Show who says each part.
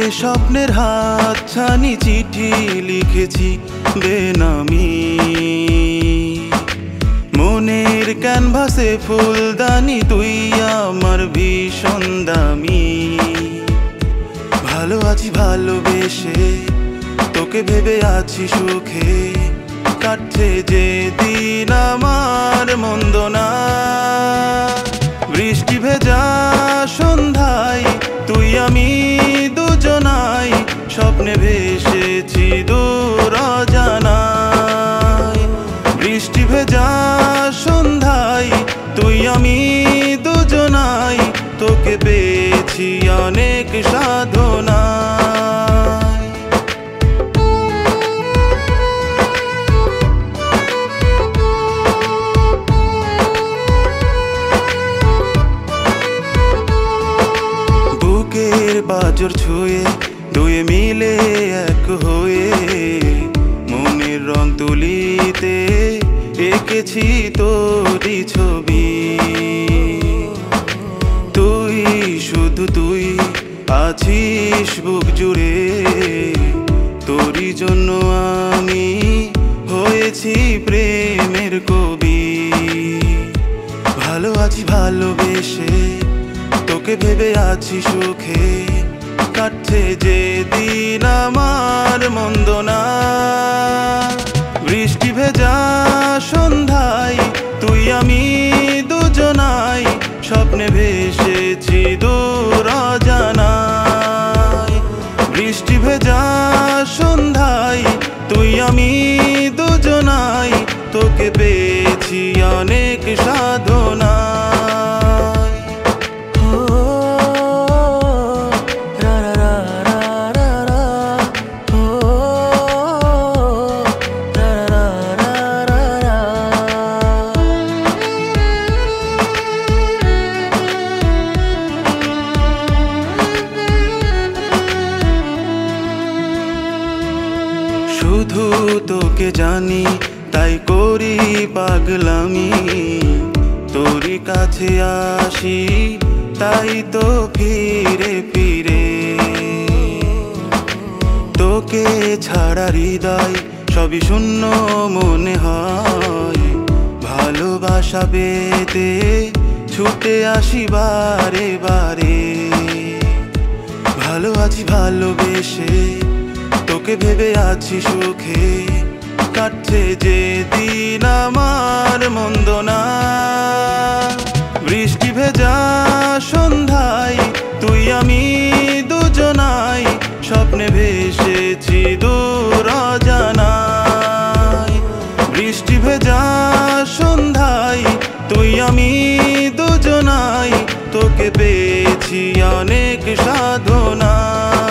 Speaker 1: স্বপ্নের হাতছানি চিঠি লিখেছি বেনামি। মনের ক্যানভাসে ফুলদানি তুই আমার ভীষণ দামি। ভালো আছি ভালোবেসে তোকে ভেবে আছি সুখে, কাটছে যে দিন আমার মন্দ না। বৃষ্টি ভেজা সন্ধ্যায় তুই আমি দুজনাই স্বপ্নে ভেসেছি দূর অজানায়। বৃষ্টি ভেজা সন্ধ্যায় তুই আমি দুজনাই তোকে পেয়েছি অনেক সাধনায়। বুকের বাজর ছুঁয়ে দুয়ে মিলে এক হয়ে মনের রং তুলিতে এঁকেছি তোরই ছবি। তুই শুধু তুই আছিস বুক জুড়ে, তোরই জন্য আমি হয়েছি প্রেমের কবি। ভালো আছি ভালোবেসে তোকে ভেবে আছি সুখে, কাটছে যে দিন আমার মন্দ না। বৃষ্টি ভেজা সন্ধ্যায় তুই আমি দুজনাই স্বপ্নে ভেসেছি দূর অজানায়। বৃষ্টি ভেজা সন্ধ্যায় তুই আমি দুজনাই তোকে পেয়েছি অনেক সাধনায়। শুধু তোকে জানি তাই করি পাগলামি, তোরই কাছে আসি তাই তো ফিরে ফিরে। তোকে ছাড়া হৃদয় সবই শূন্য মনে হয়, ভালোবাসা পেতে ছুটে আসি বারে বারে। ভালো আছি ভালোবেসে তোকে ভেবে আছি সুখে, কাটছে যে দিন আমার মন্দ না। বৃষ্টি ভেজা সন্ধ্যায় তুই আমি দুজনাই স্বপ্নে ভেসেছি দূর অজানায়। বৃষ্টি ভেজা সন্ধ্যায় তুই আমি দুজনাই তোকে পেয়েছি অনেক সাধনায়।